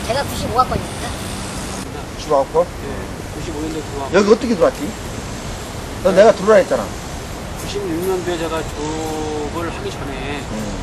제가 95학번입니다. 95학번? 네, 95년도에 들어왔고. 여기 어떻게 들어왔지? 너 내가 들어오라 했잖아. 96년도에 제가 졸업을 하기 전에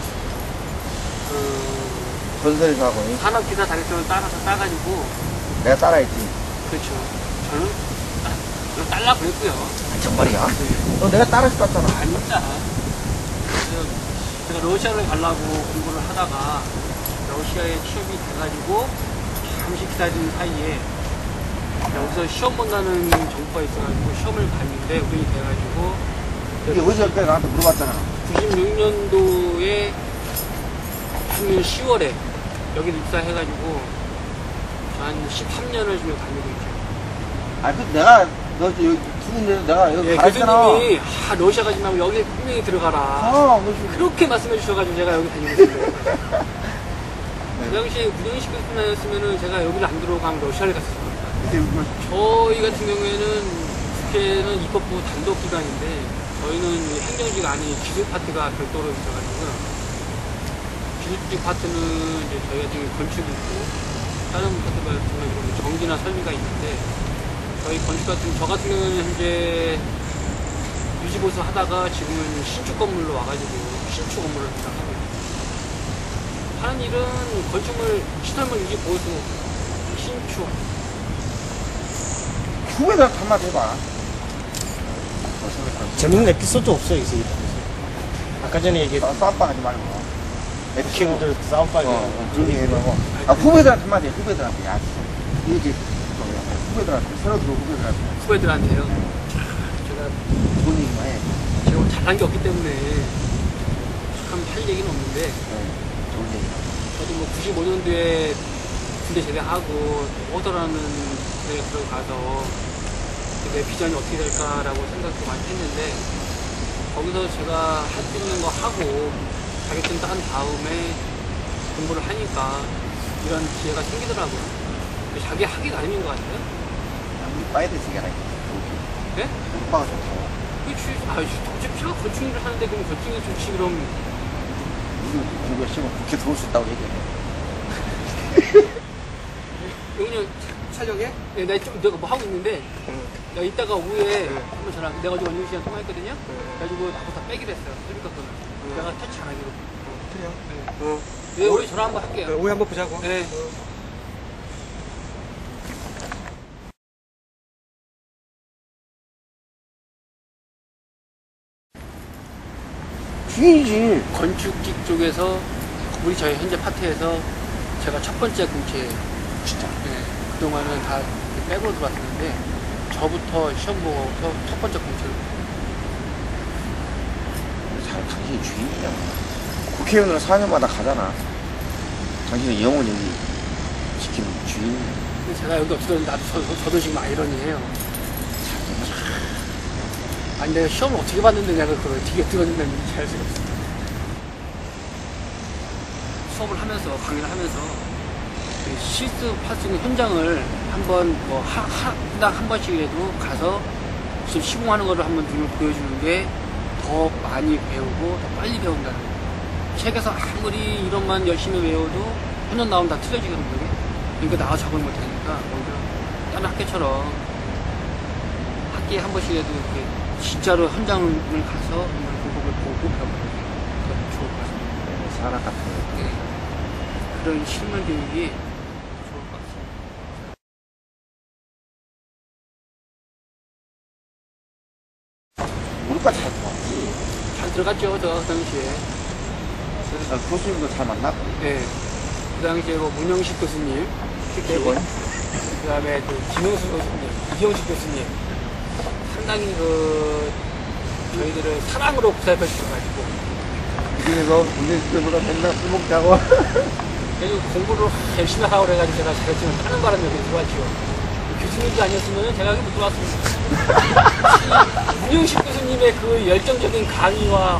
건설에서 하고. 산업기사 자격증을 따가지고. 내가 따라했지. 그렇죠. 저는 딸라 그랬고요. 아, 정말이야? 너 내가 따라서 땄잖아. 아닙니다. 그래서 제가 러시아를 가려고 공부를 하다가 러시아에 취업이 돼가지고 잠시 기다리는 사이에 여기서 시험 본다는 정보가 있어가지고 시험을 봤는데 우연히 돼가지고 이게 어디서 할까 나한테 물어봤잖아. 96년도에 작년 10월에 여기 입사해가지고 한 13년을 지금 다니고 있죠. 아, 그 내가 너 여기 두군데 내가 여기 가르쳤잖아. 교수님이 러시아 가지 말고 여기 분명히 들어가라. 그렇게 말씀해 주셔가지고 제가 여기 다니고 있어요. 그 당시에 문영식 교수님이었으면은 제가 여기를 안 들어가면 러시아를 갔을 겁니다. 저희 같은 경우에는 국회는 입법부 단독 기관인데 저희는 행정직 아닌 기술 파트가 별도로 있어가지고요. 기술직 파트는 이제 저희 같은 경우 건축이 있고 다른 파트 같은 경우는 전기나 설비가 있는데 저희 건축 같은 저 같은 경우는 현재 유지보수 하다가 지금은 신축 건물로 와가지고 신축 건물을 하고 있어요. 하는 일은 건축물, 시설물 유지 보수, 신축. 후배들 한마디 해봐. 재밌는 에피소드 없어요, 여기서. 아까 전에 얘기했던 싸움빵 하지 말고. 키우들 싸움빵이. 조용히 해놓고. 아, 후배들한테 한마디 해, 후배들한테. 야, 이거지. 후배들한테, 새로 들어온 후배들한테. 후배들한테요. 제가 좋은 얘기만 해. 제가 잘난 게 없기 때문에 참 할 얘기는 없는데 좋은 얘기. 저도 뭐 95년도에 군대 제대하고 오더라는 데에 들어가서 내 비전이 어떻게 될까라고 생각도 많이 했는데 거기서 제가 할 수 있는 거 하고 자격증 딴 다음에 공부를 하니까 이런 기회가 생기더라고요. 자기 하기가 아닌 것 같아요. 우리 빠야 되지, 얘가. 네? 우리 빠가 좋고. 그렇지. 어차피 제가 건축 일을 하는데 그럼 건축이 좋지 그럼. 우리 공부가 시면 국회 들어올 수 있다고 얘기해. 용인형 촬영해? 네, 내가 뭐 하고 있는데 야 이따가 오후에 한번 전화. 내가 어제 원영 씨랑 통화했거든요. 그래가지고 나보고 다 빼기로 했어요. 수리가 거는. 내가 터치 안 하기로. 그래요? 네, 우리 전화 한번 할게요. 오후에 한번 보자고. 네. 주인이지. 건축직 쪽에서 우리 저희 현재 파트에서 제가 첫 번째 공채예요. 진짜. 네. 그동안은 다 백으로 들어왔었는데 저부터 시험 보고서 첫 번째 공채를. 당신이 주인이야. 국회의원으로 4년마다 가잖아. 당신은 영원히 지키는 주인이야. 근데 제가 여기 없어졌는데 저도 지금 아이러니해요. 아니 내가 시험을 어떻게 봤는데 내가 그걸 어떻게 들어준다는지 알 수가 없어. 수업을 하면서 강의를 하면서 실습할 수 있는 현장을 한번 뭐 하당 한 번씩이라도 가서 시공하는 거를 한번 눈을 보여주는 게 더 많이 배우고 더 빨리 배운다는 거예요. 책에서 아무리 이론만 열심히 외워도 훈련 나오면 다 틀려지거든요. 그러니까 나와 적응을 못하니까 오히려 다른 학교처럼 학기에 한 번씩이라도 이렇게 진짜로 현장을 가서 이런 방법을 보고 배워보는 게 더 좋을 것 같습니다. 산악 같은 거. 네. 그런 실물 교육이 좋을 것 같습니다. 우리과 잘 들어왔지. 잘 들어갔죠, 저 당시에. 교수님도 잘 만났고. 네. 그 당시에 뭐 문영식 교수님, 기본. 그 다음에 그 김영수 교수님, 이경식 교수님. 상당히 저희들을 사랑으로 보살펴 주셔가지고. 그중에서 군대보다 맨날 술 먹자고. 그래서 공부를 열심히 하고 그래가지고 제가 자격증을 따는 바람에 여기 들어왔죠. 교수님도 아니었으면 제가 여기 못 들어왔습니다. 문영식 교수님의 그 열정적인 강의와,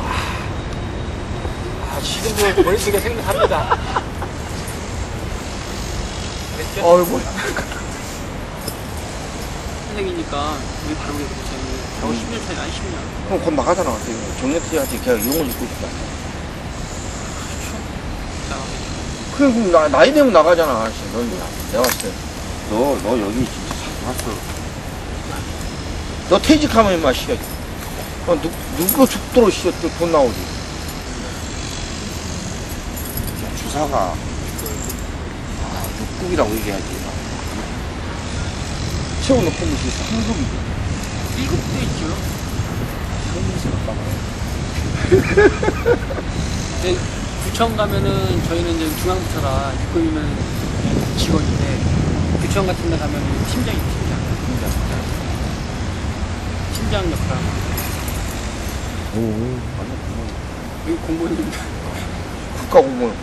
지금도 머릿속에 생각합니다. 그랬죠? 어이구. 선생이니까 우리 바로 우리 교수님 겨우 10년 차이 안 10년. 그럼 곧 나가잖아. 정력팀한테 걔가 이용을 입고 싶다. 자, 그 그럼 나이 되면 나가잖아. 씨. 넌 내가 봤을 때 너 여기 진짜 잘 왔어. 너 퇴직하면 임마 씨. 누구 죽도록 씨 돈 나오지. 야, 주사가 6급이라고 얘기하지. 최고 높은 곳이 3급이죠. 1급도 있죠. 근데 구청 가면은 저희는 이제 중앙부처라 6급이면 직원인데 구청 같은 데 가면은 팀장이 팀장 역할. 여기 공무원입니다. 국가공무원.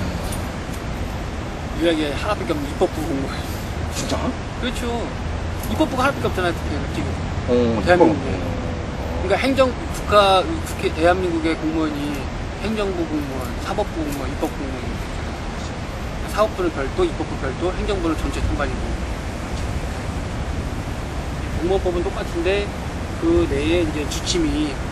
유일하게 하나밖에 없는 입법부 공무원. 진짜? 그렇죠. 입법부가 하나밖에 없잖아요, 지금. 대한민국에. 그러니까 국회, 대한민국의 공무원이 행정부 공무원, 사법부 공무원, 입법부 공무원. 사법부는 별도, 입법부 별도, 행정부는 전체 통관이고. 공무원법은 똑같은데, 그 내에 이제 지침이